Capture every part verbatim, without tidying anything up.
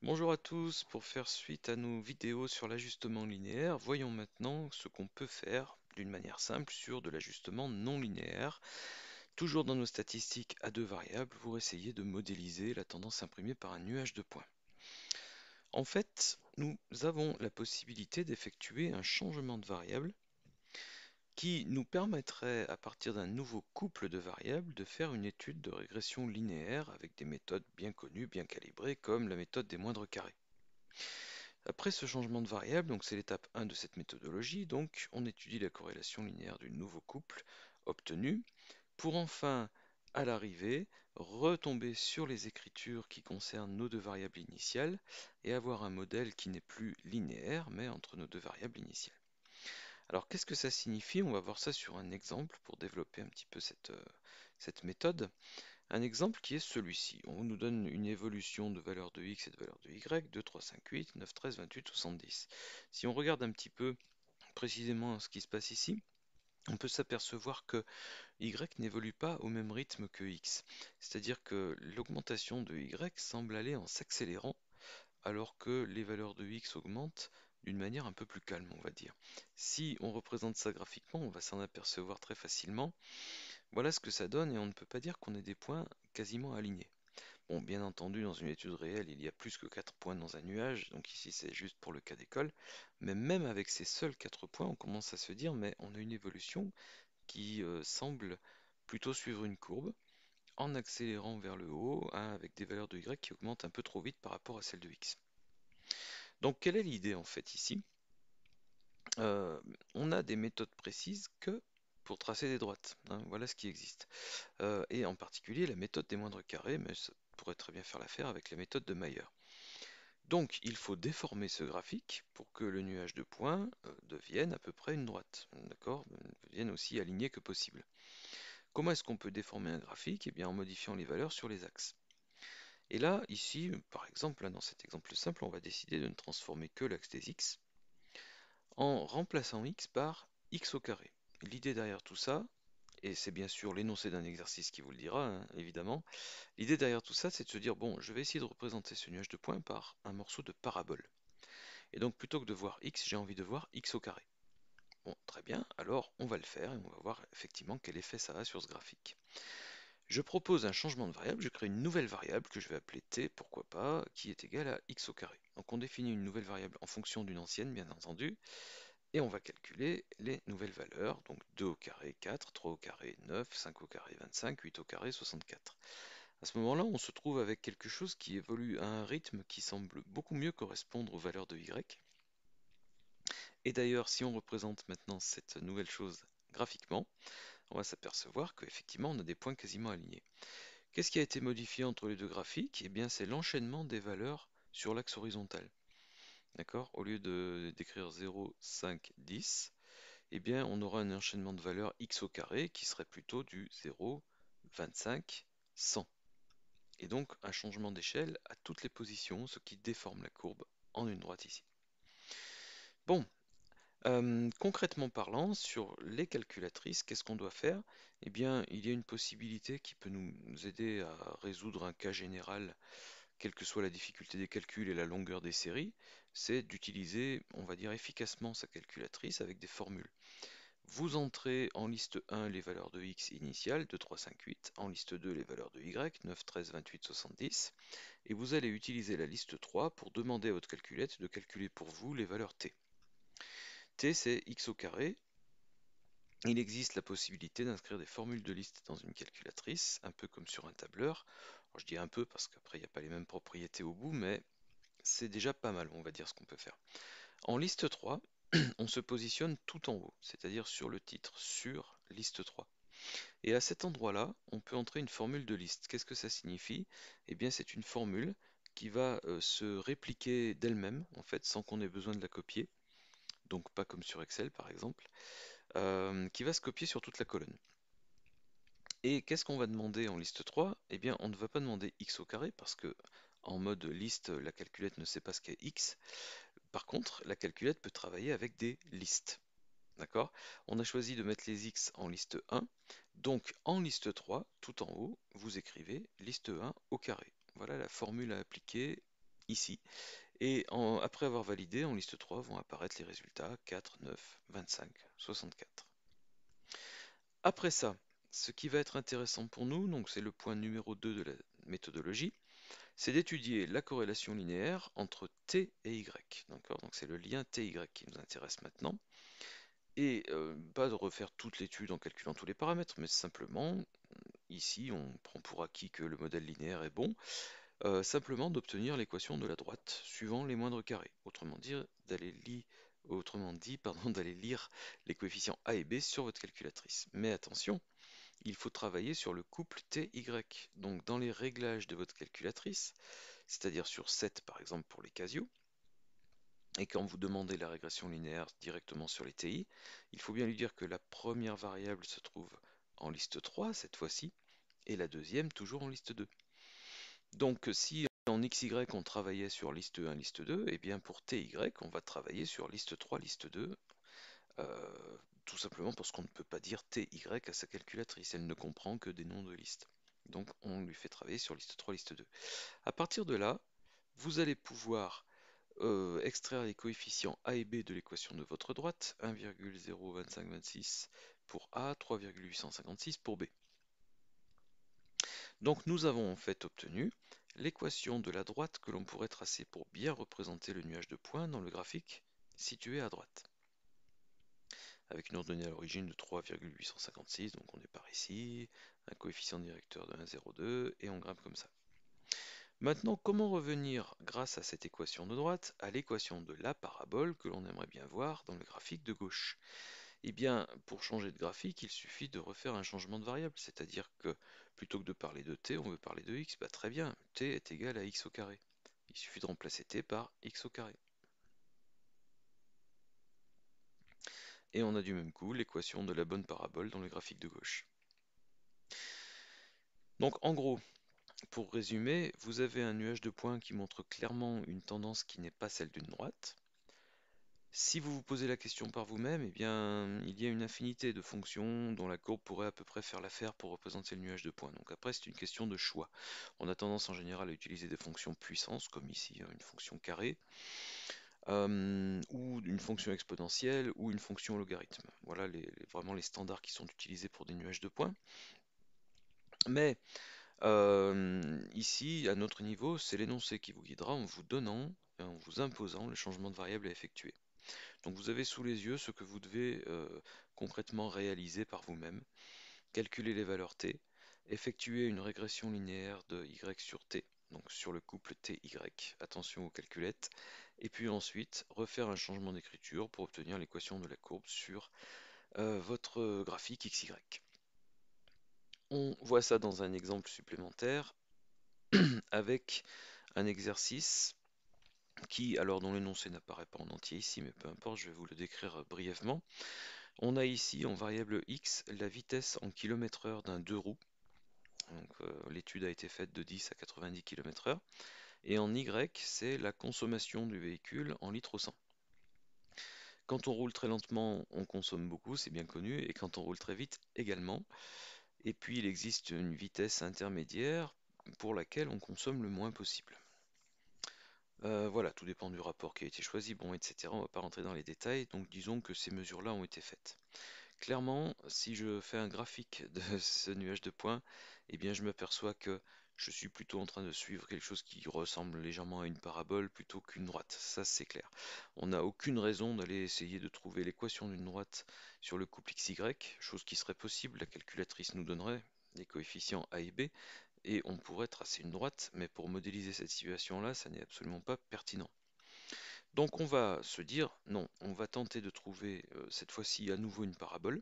Bonjour à tous, pour faire suite à nos vidéos sur l'ajustement linéaire, voyons maintenant ce qu'on peut faire d'une manière simple sur de l'ajustement non linéaire. Toujours dans nos statistiques à deux variables, pour essayer de modéliser la tendance imprimée par un nuage de points. En fait, nous avons la possibilité d'effectuer un changement de variable qui nous permettrait, à partir d'un nouveau couple de variables, de faire une étude de régression linéaire avec des méthodes bien connues, bien calibrées, comme la méthode des moindres carrés. Après ce changement de variable, donc c'est l'étape un de cette méthodologie, donc on étudie la corrélation linéaire du nouveau couple obtenu pour enfin, à l'arrivée, retomber sur les écritures qui concernent nos deux variables initiales et avoir un modèle qui n'est plus linéaire mais entre nos deux variables initiales. Alors qu'est-ce que ça signifie? On va voir ça sur un exemple pour développer un petit peu cette, euh, cette méthode. Un exemple qui est celui-ci. On nous donne une évolution de valeur de x et de valeur de y, deux, trois, cinq, huit, neuf, treize, vingt-huit, soixante-dix. Si on regarde un petit peu précisément ce qui se passe ici, on peut s'apercevoir que y n'évolue pas au même rythme que x. C'est-à-dire que l'augmentation de y semble aller en s'accélérant, alors que les valeurs de x augmentent d'une manière un peu plus calme, on va dire. Si on représente ça graphiquement, on va s'en apercevoir très facilement. Voilà ce que ça donne et on ne peut pas dire qu'on ait des points quasiment alignés. Bon, bien entendu, dans une étude réelle, il y a plus que quatre points dans un nuage, donc ici c'est juste pour le cas d'école, mais même avec ces seuls quatre points, on commence à se dire, mais on a une évolution qui euh, semble plutôt suivre une courbe, en accélérant vers le haut, hein, avec des valeurs de y qui augmentent un peu trop vite par rapport à celles de x. Donc quelle est l'idée en fait ici? Euh, on a des méthodes précises que pour tracer des droites, hein, voilà ce qui existe. Euh, et en particulier la méthode des moindres carrés, mais ça pourrait très bien faire l'affaire avec la méthode de Mayer. Donc il faut déformer ce graphique pour que le nuage de points euh, devienne à peu près une droite, d'accord? Devienne aussi aligné que possible. Comment est-ce qu'on peut déformer un graphique? Eh bien en modifiant les valeurs sur les axes. Et là, ici, par exemple, là, dans cet exemple simple, on va décider de ne transformer que l'axe des x en remplaçant x par x au carré. L'idée derrière tout ça, et c'est bien sûr l'énoncé d'un exercice qui vous le dira, hein, évidemment, l'idée derrière tout ça, c'est de se dire, bon, je vais essayer de représenter ce nuage de points par un morceau de parabole. Et donc plutôt que de voir x, j'ai envie de voir x au carré. Bon, très bien, alors on va le faire et on va voir effectivement quel effet ça a sur ce graphique. Je propose un changement de variable, je crée une nouvelle variable que je vais appeler t, pourquoi pas, qui est égale à x au carré. Donc on définit une nouvelle variable en fonction d'une ancienne, bien entendu, et on va calculer les nouvelles valeurs, donc deux au carré quatre, trois au carré neuf, cinq au carré vingt-cinq, huit au carré soixante-quatre. À ce moment-là, on se trouve avec quelque chose qui évolue à un rythme qui semble beaucoup mieux correspondre aux valeurs de y. Et d'ailleurs, si on représente maintenant cette nouvelle chose graphiquement, on va s'apercevoir qu'effectivement, on a des points quasiment alignés. Qu'est-ce qui a été modifié entre les deux graphiques? Eh bien, c'est l'enchaînement des valeurs sur l'axe horizontal. D'accord? Au lieu de d'écrire zéro, cinq, dix, eh bien, on aura un enchaînement de valeurs x au carré qui serait plutôt du zéro, vingt-cinq, cent. Et donc un changement d'échelle à toutes les positions, ce qui déforme la courbe en une droite ici. Bon, euh, concrètement parlant, sur les calculatrices, qu'est-ce qu'on doit faire? Eh bien, il y a une possibilité qui peut nous aider à résoudre un cas général, quelle que soit la difficulté des calculs et la longueur des séries, c'est d'utiliser, on va dire, efficacement sa calculatrice avec des formules. Vous entrez en liste un les valeurs de x initiales, deux, trois, cinq, huit, en liste deux les valeurs de y, neuf, treize, vingt-huit, soixante-dix, et vous allez utiliser la liste trois pour demander à votre calculette de calculer pour vous les valeurs t. T c'est x au carré. Il existe la possibilité d'inscrire des formules de liste dans une calculatrice, un peu comme sur un tableur. Alors, je dis un peu parce qu'après il n'y a pas les mêmes propriétés au bout, mais c'est déjà pas mal, on va dire ce qu'on peut faire. En liste trois, on se positionne tout en haut, c'est-à-dire sur le titre, sur liste trois. Et à cet endroit-là, on peut entrer une formule de liste. Qu'est-ce que ça signifie? Eh bien, c'est une formule qui va euh, se répliquer d'elle-même, en fait, sans qu'on ait besoin de la copier. Donc pas comme sur Excel, par exemple, euh, qui va se copier sur toute la colonne. Et qu'est-ce qu'on va demander en liste trois? Eh bien, on ne va pas demander x au carré, parce que en mode liste, la calculette ne sait pas ce qu'est x. Par contre, la calculette peut travailler avec des listes. D'accord? On a choisi de mettre les x en liste un. Donc en liste trois, tout en haut, vous écrivez liste un au carré. Voilà la formule à appliquer ici. Et en- après avoir validé, en liste trois vont apparaître les résultats quatre, neuf, vingt-cinq, soixante-quatre. Après ça, ce qui va être intéressant pour nous, donc c'est le point numéro deux de la méthodologie, c'est d'étudier la corrélation linéaire entre t et y. D'accord? Donc c'est le lien T Y qui nous intéresse maintenant. Et euh, pas de refaire toute l'étude en calculant tous les paramètres, mais simplement, ici on prend pour acquis que le modèle linéaire est bon, euh, simplement d'obtenir l'équation de la droite suivant les moindres carrés. Autrement dit, d'aller li- autrement dit, pardon, d'aller lire les coefficients A et B sur votre calculatrice. Mais attention, il faut travailler sur le couple T Y. Donc dans les réglages de votre calculatrice, c'est-à-dire sur sept par exemple pour les Casio, et quand vous demandez la régression linéaire directement sur les T I, il faut bien lui dire que la première variable se trouve en liste trois cette fois-ci, et la deuxième toujours en liste deux. Donc si en X Y on travaillait sur liste un, liste deux, et bien pour T Y on va travailler sur liste trois, liste deux, euh, tout simplement parce qu'on ne peut pas dire T Y à sa calculatrice, elle ne comprend que des noms de listes. Donc on lui fait travailler sur liste trois, liste deux. À partir de là, vous allez pouvoir euh, extraire les coefficients A et B de l'équation de votre droite, un virgule zéro vingt-cinq vingt-six pour A, trois virgule huit cent cinquante-six pour B. Donc nous avons en fait obtenu l'équation de la droite que l'on pourrait tracer pour bien représenter le nuage de points dans le graphique situé à droite. Avec une ordonnée à l'origine de trois virgule huit cent cinquante-six, donc on est par ici, un coefficient directeur de un virgule zéro deux, et on grimpe comme ça. Maintenant, comment revenir, grâce à cette équation de droite, à l'équation de la parabole que l'on aimerait bien voir dans le graphique de gauche? Eh bien, pour changer de graphique, il suffit de refaire un changement de variable, c'est-à-dire que plutôt que de parler de t, on veut parler de x, bah très bien, t est égal à x au carré. Il suffit de remplacer t par x au carré. Et on a du même coup l'équation de la bonne parabole dans le graphique de gauche. Donc en gros, pour résumer, vous avez un nuage de points qui montre clairement une tendance qui n'est pas celle d'une droite. Si vous vous posez la question par vous-même, eh bien, il y a une infinité de fonctions dont la courbe pourrait à peu près faire l'affaire pour représenter le nuage de points. Donc après, c'est une question de choix. On a tendance en général à utiliser des fonctions puissance, comme ici une fonction carrée, euh, ou une fonction exponentielle, ou une fonction logarithme. Voilà les, les- vraiment les standards qui sont utilisés pour des nuages de points. Mais euh, ici, à notre niveau, c'est l'énoncé qui vous guidera en vous donnant, en vous imposant le changement de variable à effectuer. Donc vous avez sous les yeux ce que vous devez euh, concrètement réaliser par vous-même. Calculer les valeurs t, effectuer une régression linéaire de y sur t, donc sur le couple T Y, attention aux calculettes, et puis ensuite refaire un changement d'écriture pour obtenir l'équation de la courbe sur euh, votre graphique X Y. On voit ça dans un exemple supplémentaire avec un exercice qui, alors dont l'énoncé n'apparaît pas en entier ici, mais peu importe, je vais vous le décrire brièvement. On a ici en variable x la vitesse en kilomètres heure d'un deux roues. Euh, l'étude a été faite de dix à quatre-vingt-dix kilomètres heure. Et en y, c'est la consommation du véhicule en litres au cent. Quand on roule très lentement, on consomme beaucoup, c'est bien connu, et quand on roule très vite également. Et puis il existe une vitesse intermédiaire pour laquelle on consomme le moins possible. Euh, voilà, tout dépend du rapport qui a été choisi, bon, et cetera. On ne va pas rentrer dans les détails, donc disons que ces mesures-là ont été faites. Clairement, si je fais un graphique de ce nuage de points, eh bien je m'aperçois que je suis plutôt en train de suivre quelque chose qui ressemble légèrement à une parabole plutôt qu'une droite. Ça, c'est clair. On n'a aucune raison d'aller essayer de trouver l'équation d'une droite sur le couple x y, chose qui serait possible. La calculatrice nous donnerait les coefficients a et b, et on pourrait tracer une droite, mais pour modéliser cette situation-là, ça n'est absolument pas pertinent. Donc on va se dire, non, on va tenter de trouver euh, cette fois-ci à nouveau une parabole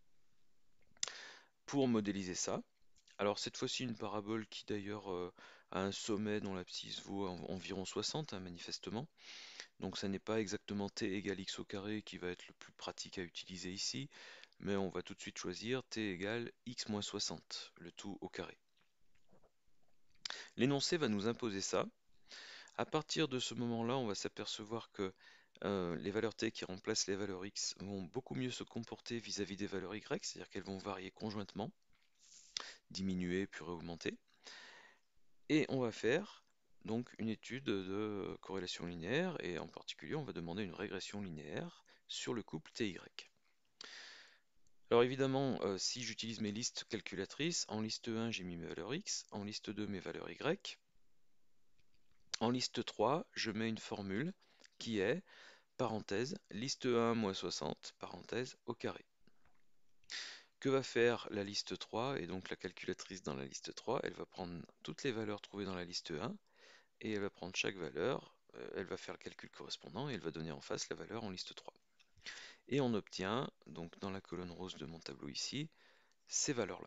pour modéliser ça. Alors cette fois-ci une parabole qui d'ailleurs euh, a un sommet dont l'abscisse vaut en- environ soixante, hein, manifestement. Donc ça n'est pas exactement t égale x au carré qui va être le plus pratique à utiliser ici, mais on va tout de suite choisir t égale x moins soixante, le tout au carré. L'énoncé va nous imposer ça. À partir de ce moment-là, on va s'apercevoir que euh, les valeurs t qui remplacent les valeurs x vont beaucoup mieux se comporter vis-à-vis des valeurs y, c'est-à-dire qu'elles vont varier conjointement, diminuer puis augmenter. Et on va faire donc une étude de corrélation linéaire, et en particulier on va demander une régression linéaire sur le couple T Y. Alors évidemment, euh, si j'utilise mes listes calculatrices, en liste un j'ai mis mes valeurs X, en liste deux mes valeurs Y, en liste trois je mets une formule qui est, parenthèse, liste un moins soixante, parenthèse, au carré. Que va faire la liste trois, et donc la calculatrice dans la liste trois? Elle va prendre toutes les valeurs trouvées dans la liste un, et elle va prendre chaque valeur, euh, elle va faire le calcul correspondant, et elle va donner en face la valeur en liste trois. Et on obtient, donc dans la colonne rose de mon tableau ici, ces valeurs-là.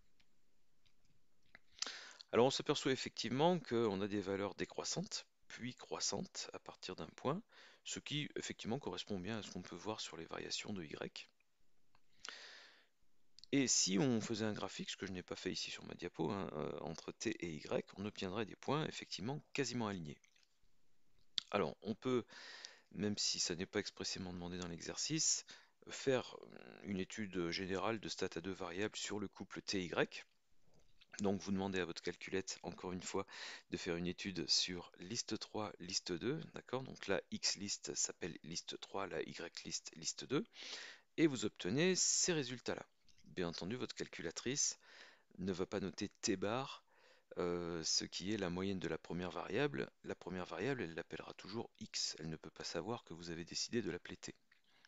Alors on s'aperçoit effectivement qu'on a des valeurs décroissantes, puis croissantes à partir d'un point, ce qui effectivement correspond bien à ce qu'on peut voir sur les variations de Y. Et si on faisait un graphique, ce que je n'ai pas fait ici sur ma diapo, hein, euh, entre T et Y, on obtiendrait des points effectivement quasiment alignés. Alors on peut, même si ça n'est pas expressément demandé dans l'exercice, faire une étude générale de stats à deux variables sur le couple T Y. Donc vous demandez à votre calculette, encore une fois, de faire une étude sur liste trois, liste deux, d'accord? Donc la X list s'appelle liste trois, la Y list liste deux, et vous obtenez ces résultats-là. Bien entendu, votre calculatrice ne va pas noter T bar, euh, ce qui est la moyenne de la première variable. La première variable, elle l'appellera toujours X. Elle ne peut pas savoir que vous avez décidé de l'appeler T.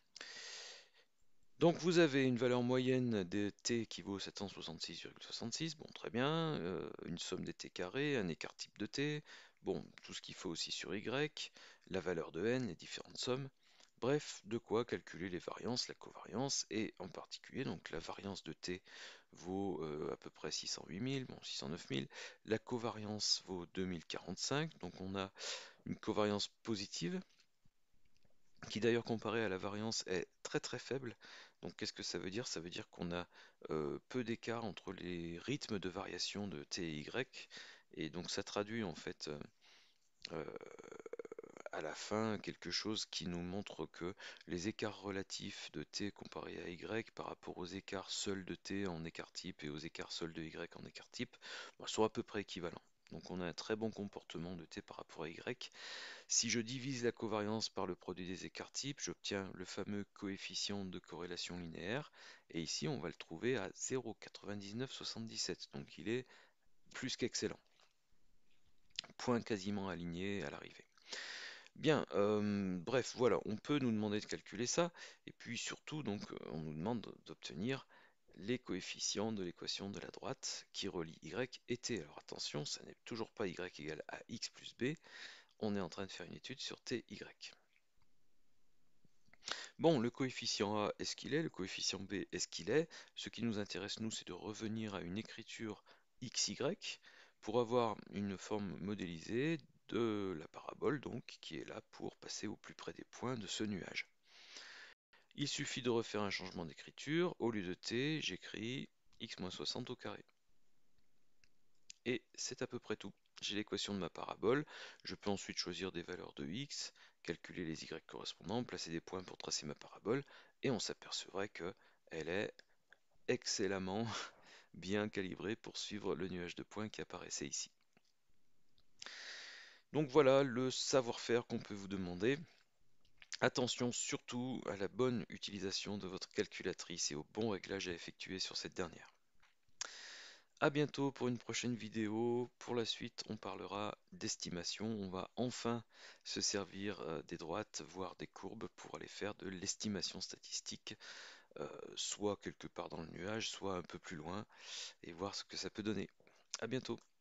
Donc vous avez une valeur moyenne de t qui vaut sept cent soixante-six virgule soixante-six, bon très bien, euh, une somme des t carrés, un écart type de t, bon tout ce qu'il faut aussi sur y, la valeur de n, les différentes sommes, bref, de quoi calculer les variances, la covariance, et en particulier donc la variance de t vaut euh, à peu près six cent huit mille, bon six cent neuf mille, la covariance vaut deux mille quarante-cinq, donc on a une covariance positive, qui d'ailleurs comparée à la variance est très très faible. Donc qu'est-ce que ça veut dire? Ça veut dire qu'on a euh, peu d'écart entre les rythmes de variation de t et y, et donc ça traduit en fait euh, euh, à la fin quelque chose qui nous montre que les écarts relatifs de t comparés à y par rapport aux écarts seuls de t en écart type et aux écarts seuls de y en écart type bah, sont à peu près équivalents. Donc on a un très bon comportement de t par rapport à y. Si je divise la covariance par le produit des écarts types, j'obtiens le fameux coefficient de corrélation linéaire, et ici on va le trouver à zéro virgule quatre-vingt-dix-neuf soixante-dix-sept, donc il est plus qu'excellent. Point quasiment aligné à l'arrivée. Bien, euh, bref, voilà, on peut nous demander de calculer ça, et puis surtout, donc, on nous demande d'obtenir les coefficients de l'équation de la droite qui relie y et t. Alors attention, ça n'est toujours pas y égale à x plus b, on est en train de faire une étude sur t, y. Bon, le coefficient A est ce qu'il est, le coefficient B est ce qu'il est. Ce qui nous intéresse, nous, c'est de revenir à une écriture xy pour avoir une forme modélisée de la parabole, donc, qui est là pour passer au plus près des points de ce nuage. Il suffit de refaire un changement d'écriture. Au lieu de t, j'écris x moins soixante au carré. Et c'est à peu près tout. J'ai l'équation de ma parabole. Je peux ensuite choisir des valeurs de x, calculer les y correspondants, placer des points pour tracer ma parabole, et on s'apercevrait qu'elle est excellemment bien calibrée pour suivre le nuage de points qui apparaissait ici. Donc voilà le savoir-faire qu'on peut vous demander. Attention surtout à la bonne utilisation de votre calculatrice et au bon réglage à effectuer sur cette dernière. A bientôt pour une prochaine vidéo. Pour la suite, on parlera d'estimation. On va enfin se servir euh, des droites, voire des courbes, pour aller faire de l'estimation statistique, euh, soit quelque part dans le nuage, soit un peu plus loin, et voir ce que ça peut donner. A bientôt.